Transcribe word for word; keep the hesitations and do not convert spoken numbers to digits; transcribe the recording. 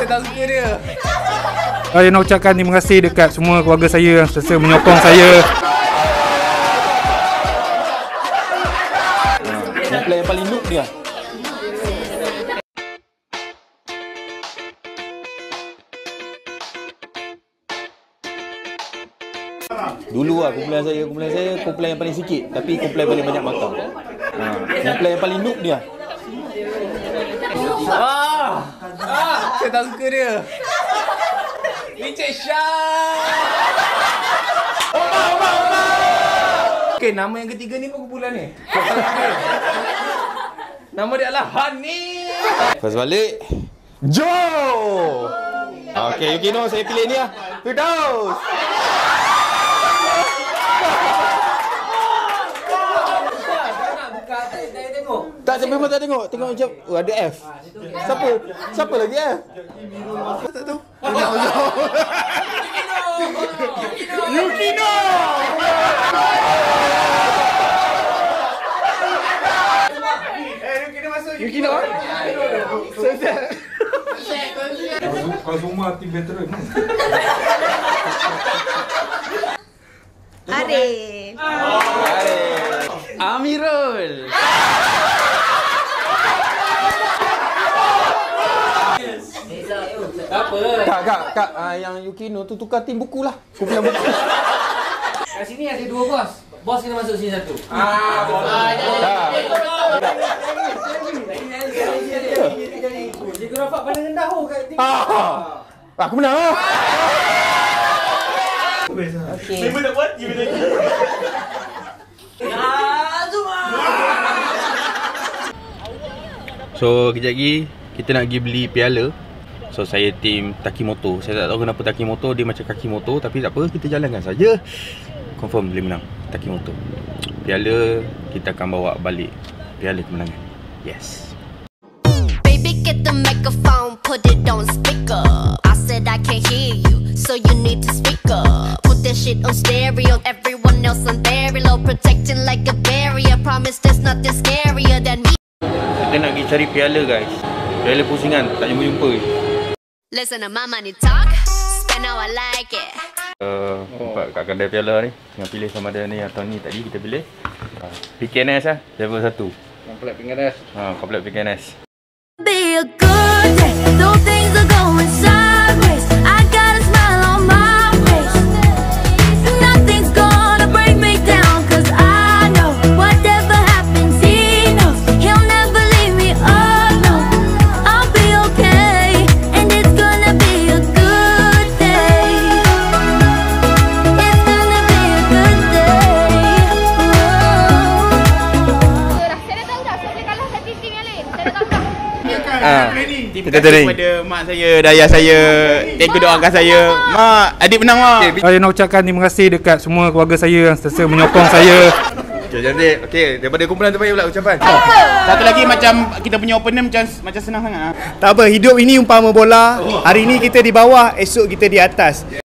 tak suka dia. Saya nak ucapkan terima kasih dekat semua keluarga saya yang sentiasa menyokong saya. Komplain yang paling noob dia. Dulu lah komplain saya, komplain saya komplain yang paling sikit, tapi komplain paling banyak makan. Ha, komplain yang paling noob dia. Ah, ah, saya tak suka dia. Encik Syah. Oma, Oma, Oma. Okay, nama yang ketiga ni pun kumpulan ni. Nama dia adalah Hani. First balik. Joe. Okay, Yukino, saya pilih ni lah. Firdaus. Tak, saya memang tak tengok. Tengok macam, oh, ada F. Siapa? Siapa lagi F? Tak tahu. Yukino. Eh, Yukino masuk. Yukino. Kau semua tim veteran. Arif. Arif. Amirul. Apa? Kak, kak, kak, uh, yang Yukino tu tukar tim buku lah. Kumpulan buku. Kat sini ada dua bos. Bos kena masuk sini satu. Ah, bos. Tak. Cikgu Rafaq pandang rendah oh kat tim. Ah. Aku menang lah. Okey. Memang nak buat you lagi. Ah, Zuma. So, kejap lagi kita nak pergi beli piala. So, saya tim Takimoto. Saya tak tahu kenapa Takimoto dia macam Kakimoto, tapi tak apa, kita jalankan saja. Confirm boleh menang Takimoto. Piala kita akan bawa balik. Piala kemenangan. Yes. Baby, get the microphone, put it on speaker. I said I can't hear you, so you need to speak up. Put that shit on stereo, everyone else on very low, protecting like a barrier. Promise there's nothing scarier than me. Kita nak pergi cari piala, guys. Piala pusingan, tak jumpa-jumpa. Listen to my money talk, spend how I like it. Uh, nampak kat kedai piala ni. Tengah pilih sama ada ni atau ni tadi kita pilih. Uh, P K N S lah, level satu. Komplek P K N S. Ha, komplek P K N S. Be a good day, though things are going sideways. I got a smile on my face. Nothing's gonna break me down, cause I know whatever happens, he knows he'll never leave me alone. I'll be okay, and it's gonna be a good day. It's gonna be a good day. Saya dah tahu dah, saya boleh kalah satu tim yang lain. Saya dah tahu dah. Ah, Terima kasih kepada mak saya, dayah saya. Thank you doakan saya. Mak, adik menang mak. Saya nak ucapkan terima kasih dekat semua keluarga saya yang sentiasa menyokong saya. Okay, cantik. Okay, daripada kumpulan terbaik pula ucapan. Satu lagi macam kita punya opener macam macam senang sangat. Tak apa, hidup ini umpama bola. Hari ini kita di bawah, esok kita di atas.